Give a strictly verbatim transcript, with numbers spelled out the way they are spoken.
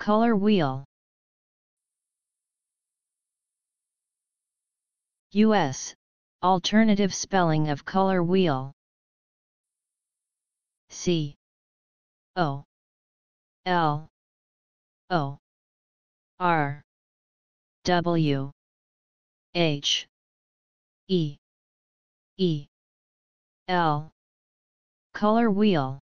Color wheel. U S. Alternative spelling of color wheel. C O L O R W H E E L. Color wheel.